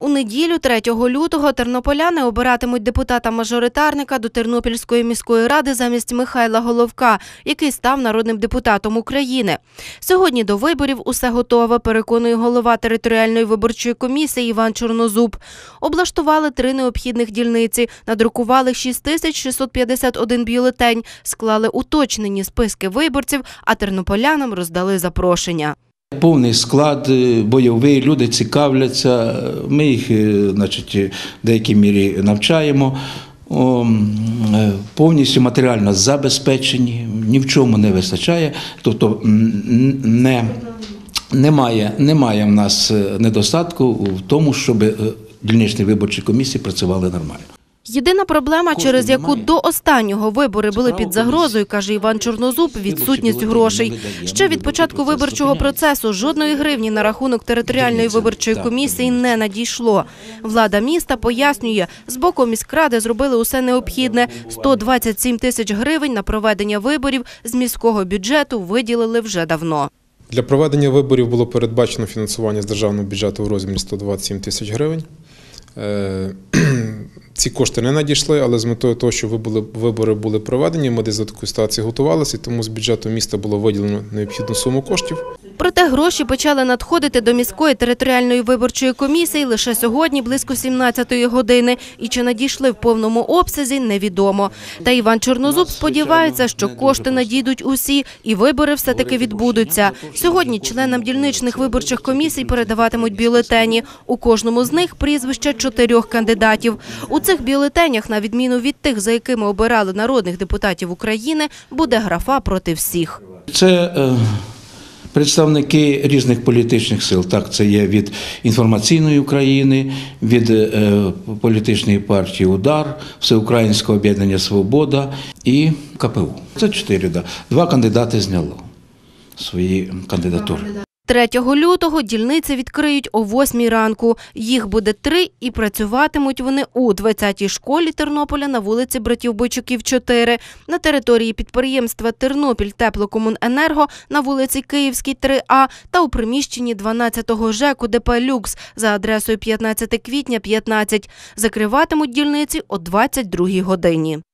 У неділю, 3 лютого, тернополяни обиратимуть депутата-мажоритарника до Тернопільської міської ради замість Михайла Головка, який став народним депутатом України. Сьогодні до виборів усе готове, переконує голова територіальної виборчої комісії Іван Чорнозуб. Облаштували 3 необхідних дільниці, надрукували 6651 бюлетень, склали уточнені списки виборців, а тернополянам роздали запрошення. Повний склад, бойовий, люди цікавляться, ми їх, в деякій мірі навчаємо, повністю матеріально забезпечені, ні в чому не вистачає, тобто немає в нас недостатку в тому, щоб дільничні виборчі комісії працювали нормально. Єдина проблема, через яку до останнього вибори були під загрозою, каже Іван Чорнозуб, – відсутність грошей. Ще від початку виборчого процесу жодної гривні на рахунок територіальної виборчої комісії не надійшло. Влада міста пояснює, з боку міськради зробили усе необхідне. 127 тисяч гривень на проведення виборів з міського бюджету виділили вже давно. Для проведення виборів було передбачено фінансування з державного бюджету у розмірі 127 тисяч гривень. Ці кошти не надійшли, але з метою того, що вибори були проведені, ми десь до такої ситуації готувалися, і тому з бюджету міста було виділено необхідну суму коштів. Проте гроші почали надходити до міської територіальної виборчої комісії лише сьогодні, близько 17-ї години. І чи надійшли в повному обсязі, невідомо. Та Іван Чорнозуб сподівається, що кошти надійдуть усі і вибори все-таки відбудуться. Сьогодні членам дільничних виборчих комісій передаватимуть бюлетені. У кожному з них прізвища 4 кандидатів. У цих бюлетенях, на відміну від тих, за якими обирали народних депутатів України, буде графа проти всіх. Це представники різних політичних сил. Так, це є від «Інформаційної України», від політичної партії «Удар», Всеукраїнського об'єднання «Свобода» і КПУ. Це 4, да. 2 кандидати зняло свої кандидатури. 3 лютого дільниці відкриють о 8 ранку. Їх буде 3 і працюватимуть вони у 20-й школі Тернополя на вулиці Братів Бойчуків, 4, на території підприємства «Тернопіль-Теплокомуненерго» на вулиці Київській, 3А та у приміщенні 12-го ЖЕКу ДП «Люкс» за адресою 15 квітня, 15. Закриватимуть дільниці о 22-й годині.